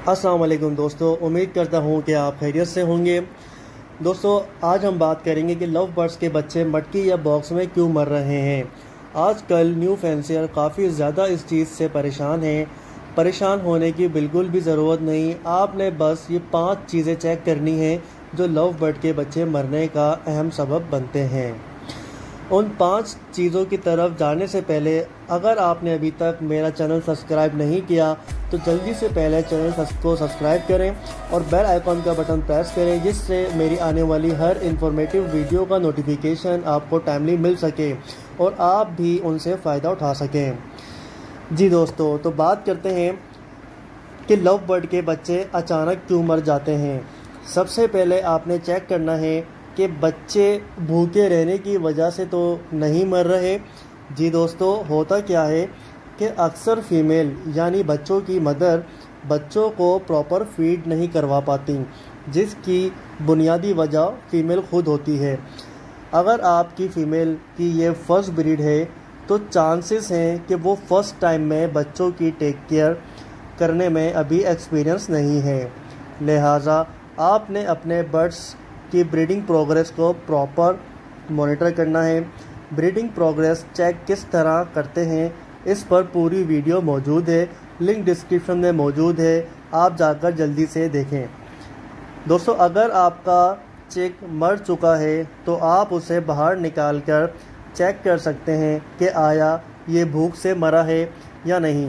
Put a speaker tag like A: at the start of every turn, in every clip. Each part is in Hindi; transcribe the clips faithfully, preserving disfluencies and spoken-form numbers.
A: अस्सलाम वालेकुम दोस्तों, उम्मीद करता हूँ कि आप खैरियत से होंगे। दोस्तों, आज हम बात करेंगे कि लव बर्ड्स के बच्चे मटकी या बॉक्स में क्यों मर रहे हैं। आजकल न्यू फैंसियर काफ़ी ज़्यादा इस चीज़ से परेशान हैं। परेशान होने की बिल्कुल भी ज़रूरत नहीं। आपने बस ये पांच चीज़ें चेक करनी हैं जो लव बर्ड के बच्चे मरने का अहम सबब बनते हैं। उन पांच चीज़ों की तरफ जाने से पहले अगर आपने अभी तक मेरा चैनल सब्सक्राइब नहीं किया तो जल्दी से पहले चैनल को सब्सक्राइब करें और बेल आइकॉन का बटन प्रेस करें, जिससे मेरी आने वाली हर इन्फॉर्मेटिव वीडियो का नोटिफिकेशन आपको टाइमली मिल सके और आप भी उनसे फ़ायदा उठा सकें। जी दोस्तों, तो बात करते हैं कि लव बर्ड के बच्चे अचानक क्यों मर जाते हैं। सबसे पहले आपने चेक करना है कि बच्चे भूखे रहने की वजह से तो नहीं मर रहे। जी दोस्तों, होता क्या है कि अक्सर फीमेल यानी बच्चों की मदर बच्चों को प्रॉपर फीड नहीं करवा पाती, जिसकी बुनियादी वजह फीमेल खुद होती है। अगर आपकी फ़ीमेल की ये फर्स्ट ब्रीड है तो चांसेस हैं कि वो फर्स्ट टाइम में बच्चों की टेक केयर करने में अभी एक्सपीरियंस नहीं है। लिहाजा आपने अपने बर्ड्स की ब्रीडिंग प्रोग्रेस को प्रॉपर मॉनिटर करना है। ब्रीडिंग प्रोग्रेस चेक किस तरह करते हैं, इस पर पूरी वीडियो मौजूद है, लिंक डिस्क्रिप्शन में मौजूद है, आप जाकर जल्दी से देखें। दोस्तों, अगर आपका चिक मर चुका है तो आप उसे बाहर निकाल कर चेक कर सकते हैं कि आया ये भूख से मरा है या नहीं।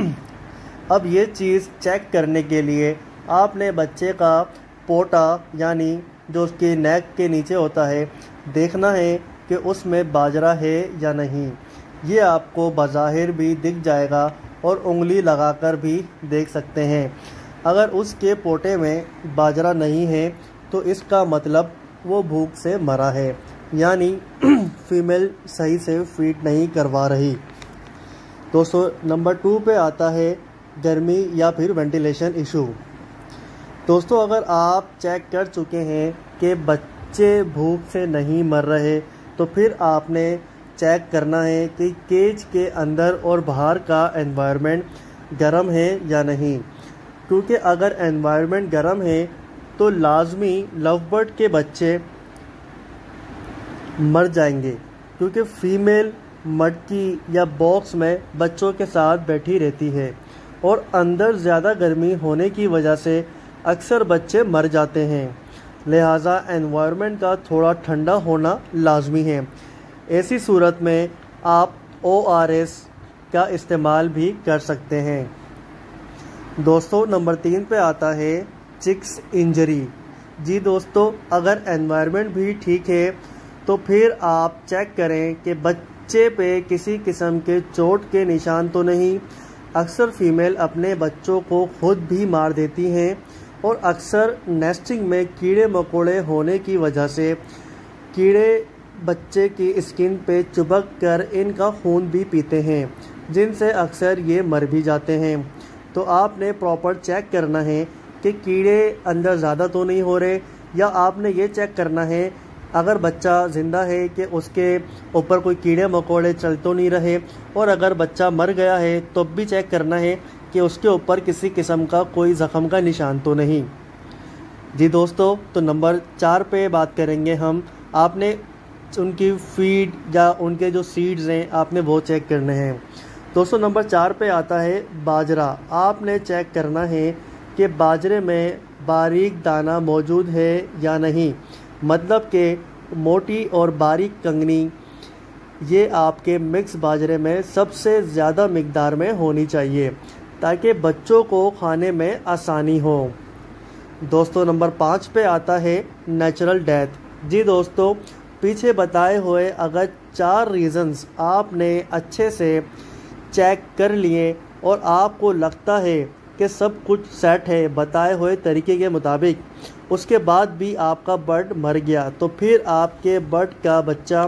A: अब ये चीज़ चेक करने के लिए आपने बच्चे का पोटा यानी जो उसके नेक के नीचे होता है देखना है कि उसमें बाजरा है या नहीं। ये आपको बज़ाहिर भी दिख जाएगा और उंगली लगाकर भी देख सकते हैं। अगर उसके पोटे में बाजरा नहीं है तो इसका मतलब वो भूख से मरा है, यानी फीमेल सही से फीड नहीं करवा रही। दोस्तों, नंबर टू पे आता है गर्मी या फिर वेंटिलेशन इशू। दोस्तों, अगर आप चेक कर चुके हैं कि बच्चे भूख से नहीं मर रहे तो फिर आपने चेक करना है कि केज के अंदर और बाहर का एनवायरनमेंट गर्म है या नहीं, क्योंकि अगर एनवायरनमेंट गर्म है तो लाजमी लव बर्ड के बच्चे मर जाएंगे, क्योंकि फीमेल मटकी या बॉक्स में बच्चों के साथ बैठी रहती है और अंदर ज़्यादा गर्मी होने की वजह से अक्सर बच्चे मर जाते हैं। लिहाजा एनवायरनमेंट का थोड़ा ठंडा होना लाजमी है। ऐसी सूरत में आप ओ आर एस का इस्तेमाल भी कर सकते हैं। दोस्तों, नंबर तीन पे आता है चिक्स इंजरी। जी दोस्तों, अगर एनवायरनमेंट भी ठीक है तो फिर आप चेक करें कि बच्चे पे किसी किस्म के चोट के निशान तो नहीं। अक्सर फीमेल अपने बच्चों को खुद भी मार देती हैं और अक्सर नेस्टिंग में कीड़े मकोड़े होने की वजह से कीड़े बच्चे की स्किन पे चुभक कर इनका खून भी पीते हैं, जिनसे अक्सर ये मर भी जाते हैं। तो आपने प्रॉपर चेक करना है कि कीड़े अंदर ज़्यादा तो नहीं हो रहे, या आपने ये चेक करना है अगर बच्चा ज़िंदा है कि उसके ऊपर कोई कीड़े मकोड़े चल तो नहीं रहे, और अगर बच्चा मर गया है तो भी चेक करना है कि उसके ऊपर किसी किस्म का कोई ज़ख़म का निशान तो नहीं। जी दोस्तों, तो नंबर चार पे बात करेंगे हम। आपने उनकी फीड या उनके जो सीड्स हैं आपने वो चेक करने हैं। दोस्तों, नंबर चार पे आता है बाजरा। आपने चेक करना है कि बाजरे में बारीक दाना मौजूद है या नहीं, मतलब कि मोटी और बारीक कंगनी ये आपके मिक्स बाजरे में सबसे ज़्यादा मिकदार में होनी चाहिए ताकि बच्चों को खाने में आसानी हो। दोस्तों, नंबर पाँच पे आता है नेचुरल डेथ। जी दोस्तों, पीछे बताए हुए अगर चार रीज़न्स आपने अच्छे से चेक कर लिए और आपको लगता है कि सब कुछ सेट है बताए हुए तरीके के मुताबिक, उसके बाद भी आपका बर्ड मर गया तो फिर आपके बर्ड का बच्चा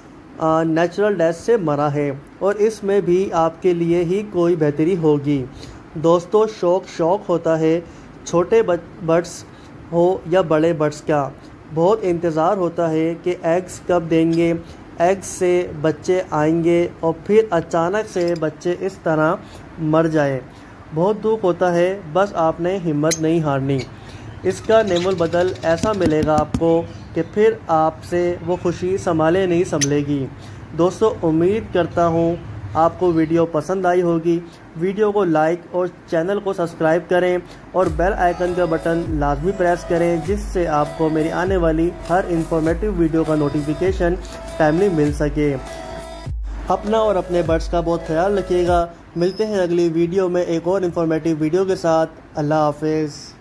A: नेचुरल डेथ से मरा है और इसमें भी आपके लिए ही कोई बेहतरी होगी। दोस्तों, शौक शौक होता है, छोटे बर्ड्स हो या बड़े बर्ड्स का बहुत इंतज़ार होता है कि एग्स कब देंगे, एग्स से बच्चे आएंगे और फिर अचानक से बच्चे इस तरह मर जाए। बहुत दुख होता है, बस आपने हिम्मत नहीं हारनी। इसका नेमुल बदल ऐसा मिलेगा आपको कि फिर आपसे वो खुशी संभाले नहीं संभलेगी। दोस्तों, उम्मीद करता हूँ आपको वीडियो पसंद आई होगी। वीडियो को लाइक और चैनल को सब्सक्राइब करें और बेल आइकन का बटन लाजमी प्रेस करें, जिससे आपको मेरी आने वाली हर इंफॉर्मेटिव वीडियो का नोटिफिकेशन टाइमली मिल सके। अपना और अपने बर्ड्स का बहुत ख्याल रखिएगा। मिलते हैं अगली वीडियो में एक और इंफॉर्मेटिव वीडियो के साथ। अल्लाह हाफिज़।